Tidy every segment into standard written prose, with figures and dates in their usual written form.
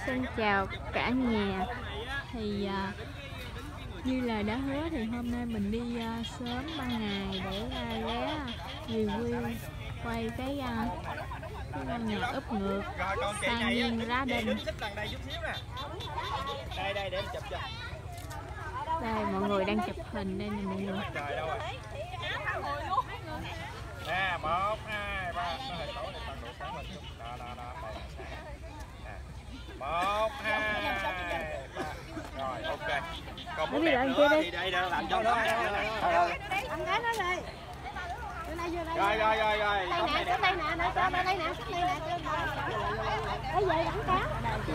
Xin chào cả nhà. Thì như là đã hứa thì hôm nay mình đi sớm ban ngày để ghé review quay cái căn nhà úp ngược sang nhiên lá đinh. Đây mọi người đang chụp hình đây nè mọi người. Nè, 1, 2, 3, nó hơi tối này, toàn độ sáng lên chút. Đó, đây là sáng. 1, 2, 3. Rồi, ok. Còn muốn đẹp nữa thì đây là làm cho nó. Anh gái nó đi. Rồi. Đây nè, đây nè, đây nè, đây nè. Đây về đẳng cá.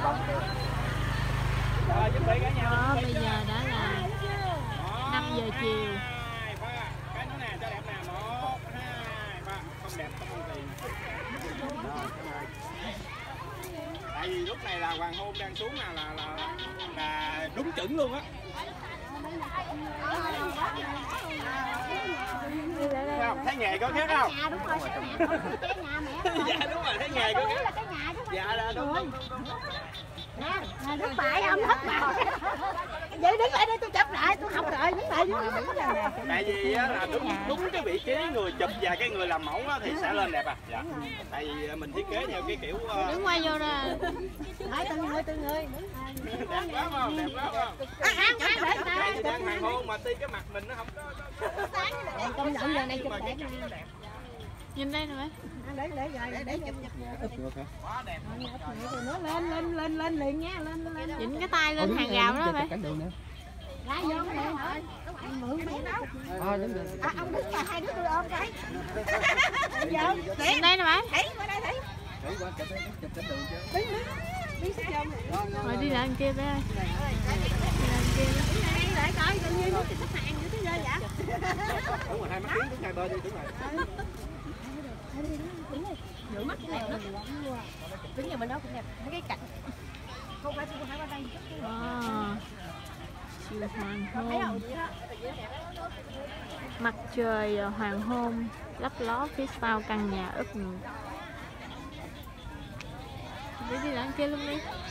Rồi, chuẩn bị cả nhà. Đó, bây giờ đã là 5 giờ chiều. Cái nữa nè, cho đẹp nè. 1, 2, 3. Không đẹp không ăn tiền. Tại vì lúc này là hoàng hôn đang xuống là đúng chuẩn luôn á. Thấy nghề có khác không? Nhà đúng rồi, cái nhà mẹ. Dạ đúng rồi, thấy nghề có khác. Là cái nhà chứ. Dạ là đúng rồi. Nè, thất bại không thất bại. Vậy đứng lại đây tôi chụp lại, tôi học rồi, đứng lại dưới. Tại vì á, là đúng cái vị trí người chụp và cái người làm mẫu á, thì sẽ lên đẹp à. Dạ. Tại vì mình thiết kế theo cái kiểu Đứng quay vô ra. Hỏi từng người. đẹp quá không? Đẹp quá không? Tại vì đang hoàng hôn mà tuy cái mặt mình nó không có sáng. Công nhận giờ này chụp đẹp. Nhìn đây nè mấy. Để chụp. Quá đẹp. Nó lên liền nha, lên. Chỉnh cái tay lên hàng rào đó mấy. Ra vô nè. Mượn mấy đâu. Ông đứng mà hai đứa tôi ôm cái. Nhìn đây nè mấy. Thấy qua đây thấy. Đi sát vô. Rồi đi lại bên kia bé ơi. Đi lại coi tự nhiên nó xếp hàng nữa chứ ghê vậy. Đúng rồi, hai mắt tiếng đứng hai bên đi, đúng rồi. Rửa mắt cái này đó. Đứng nhà bên đó cũng đẹp. Mấy cái cạnh. Không phải qua đây. Chiều hoàng hôn. Mặt trời hoàng hôn lấp ló phía sau căn nhà úp ngược. Đi lại bên kia luôn đi.